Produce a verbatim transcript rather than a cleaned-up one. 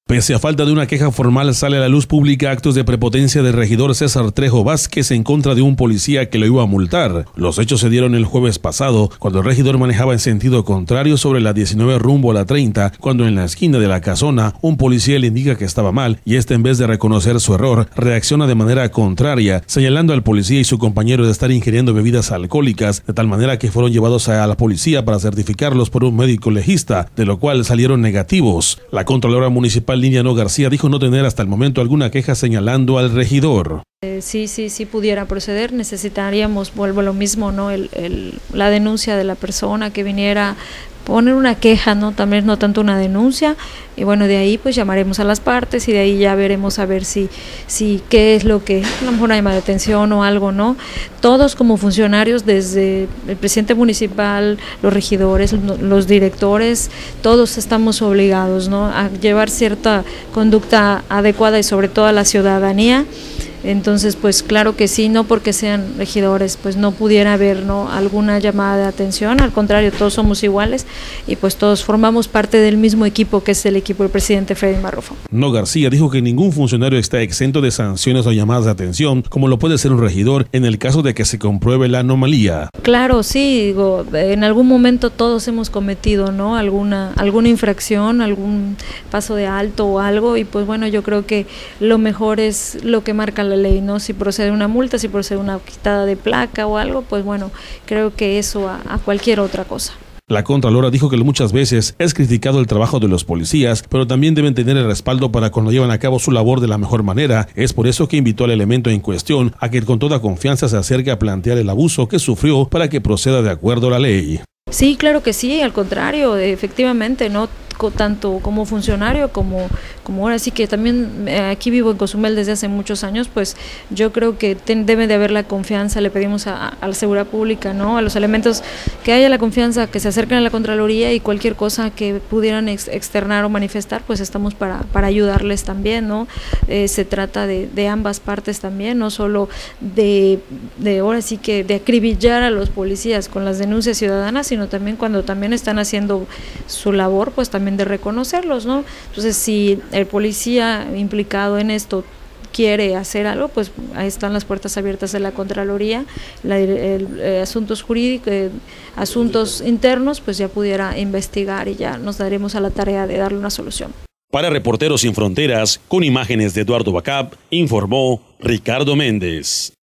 Pese a falta de una queja formal, sale a la luz pública actos de prepotencia del regidor César Trejo Vázquez en contra de un policía que lo iba a multar. Los hechos se dieron el jueves pasado, cuando el regidor manejaba en sentido contrario sobre la diecinueve rumbo a la treinta, cuando en la esquina de la casona, un policía le indica que estaba mal y este, en vez de reconocer su error, reacciona de manera contraria, señalando al policía y su compañero de estar ingiriendo bebidas alcohólicas, de tal manera que fueron llevados a la policía para certificarlos por un médico legista, de lo cual salieron negativos. La Contralora Municipal Liniano García dijo no tener hasta el momento alguna queja señalando al regidor. Eh, sí, sí, sí pudiera proceder, necesitaríamos, vuelvo a lo mismo, ¿no? El, el, la denuncia de la persona que viniera, poner una queja, ¿no? También no tanto una denuncia, y bueno, de ahí pues llamaremos a las partes y de ahí ya veremos a ver si, si qué es lo que, a lo mejor una llamada de atención o algo, ¿no? Todos como funcionarios, desde el presidente municipal, los regidores, los directores, todos estamos obligados, ¿no? A llevar cierta conducta adecuada y sobre todo a la ciudadanía. Entonces, pues claro que sí, no porque sean regidores, pues no pudiera haber, ¿no?, alguna llamada de atención, al contrario, todos somos iguales y pues todos formamos parte del mismo equipo que es el equipo del presidente Freddy Marrufo. No García dijo que ningún funcionario está exento de sanciones o llamadas de atención, como lo puede ser un regidor en el caso de que se compruebe la anomalía. Claro, sí, digo, en algún momento todos hemos cometido, ¿no?, alguna, alguna infracción, algún paso de alto o algo, y pues bueno, yo creo que lo mejor es lo que marca la ley, ¿no? Si procede una multa, si procede una quitada de placa o algo, pues bueno, creo que eso a, a cualquier otra cosa. La Contralora dijo que muchas veces es criticado el trabajo de los policías, pero también deben tener el respaldo para cuando llevan a cabo su labor de la mejor manera. Es por eso que invitó al elemento en cuestión a que con toda confianza se acerque a plantear el abuso que sufrió para que proceda de acuerdo a la ley. Sí, claro que sí, al contrario, efectivamente, ¿no? Tanto como funcionario como, como ahora sí que también eh, aquí vivo en Cozumel desde hace muchos años, pues yo creo que ten, debe de haber la confianza, le pedimos a, a la seguridad pública, ¿no?, a los elementos que haya la confianza, que se acerquen a la Contraloría y cualquier cosa que pudieran ex, externar o manifestar, pues estamos para, para ayudarles también, ¿no? Eh, se trata de, de ambas partes también, no solo de, de ahora sí que de acribillar a los policías con las denuncias ciudadanas, sino también cuando también están haciendo su labor, pues también de reconocerlos, ¿no? Entonces, si el policía implicado en esto quiere hacer algo, pues ahí están las puertas abiertas de la Contraloría, la, el, el, el, asuntos jurídicos, eh, asuntos internos, pues ya pudiera investigar y ya nos daremos a la tarea de darle una solución. Para Reporteros Sin Fronteras, con imágenes de Eduardo Bacab, informó Ricardo Méndez.